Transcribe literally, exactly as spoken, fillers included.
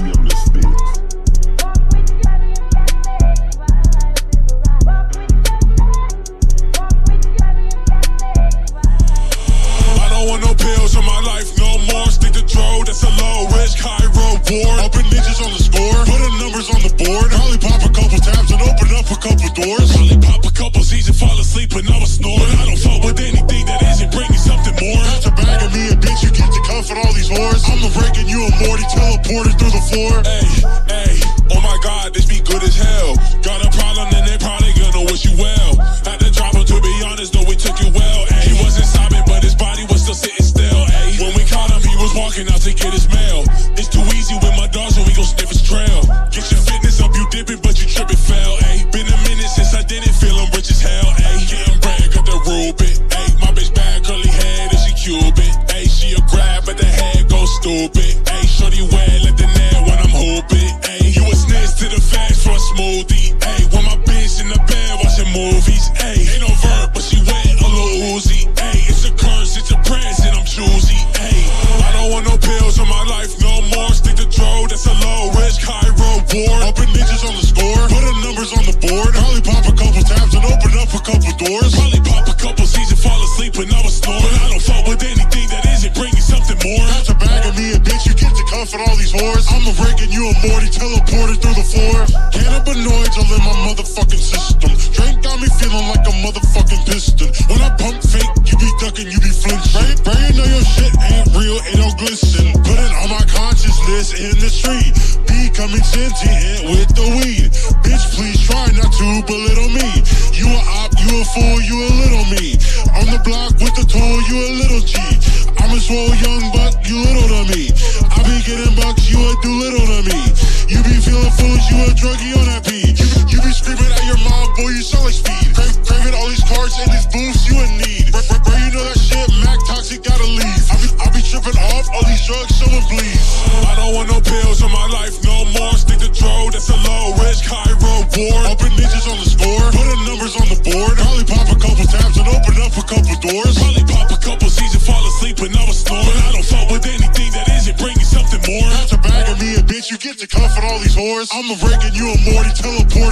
Weezy on this beat. I don't want no pills in my life no more. Stick to dro, that's a low risk, high reward. Open ninjas on the score, put the numbers on the board. Probably pop a couple tabs and open up a couple doors. Probably pop a couple Z's and fall asleep and I was snoring. But I don't fuck with anything that isn't bringing something more. That's a bag of me and bitch, you get to comfort all these whores. I'm the breaking you and Morty, teleported through the floor. Hey, hey, oh my god, this be good as hell. Got a problem and they probably gonna wish you well. Had to drop him to be honest, though we took it well. Ay. He wasn't sobbing, but his body was still sitting still. Ay. When we caught him, he was walking out to get his mail. It's too easy with my dog, so we gon' sniff his trail. Get your fitness up, you dipping, but you tripping fell. Ay. Been a minute since I didn't feel him rich as hell. Ay. Getting bread, got the Rubik. Ay. My bitch bad, curly head, and she Cuban. Ay. She a grab, but the head goes stupid. Ay. Shorty wet, let the net when I'm hooping. Ay. You a snitch to the facts for a smoothie. Ay. When my bitch in the bed watching movies. Ay. Ain't no verb, but she wet, a little oozy. Ay. It's a curse, it's a present, I'm choosy. Ay. I don't want no pills in my life no more. Stick to dro, that's a low risk, high reward. Open ninjas on the score, put the numbers on the board. Probably pop a couple tabs and open up a couple doors. Probably pop a couple Z's and fall asleep and I was snoring. But I don't fuck with anything that isn't bringing something more. That's a bag of me and bitch, you get to comfort all these whores. I'm the breaking you and Morty, teleported through the floor. Cannabinoids all in my motherfucking system. Drink got me feeling like a motherfucking piston. When I pump fake, you be ducking, you be flinching. Right? Brain know your shit ain't real, it don't glisten. Put it on my consciousness in the street. Becoming sentient with the weed. Bitch, please try not to belittle me. You a op, you a fool, you a little me. On the block with the tool, you a little G. I'm a swole young buck, you little to me. I be getting bucks, you a do little to me. You be feeling foolish, you a druggie on that beat. You, you be screaming at your mom, boy, you sound like speed. Cra craving all these cards and these boosts, you in need. Bro, bro, bro, you know that shit, Mac Toxic gotta leave. I be, I be tripping off all these drugs, someone please. I don't want no pills in my life no more. Stick to dro, that's a low risk, high reward. Open ninjas on the score, put the numbers on the board. Probably pop a couple tabs and open up a couple doors. Probably pop a couple Z's and fall asleep and I was snoring. But I don't fuck with anything that isn't bringing something more. That's a bag of me and bitch, you get to comfort all these whores. I'm the breaking you and Morty, teleport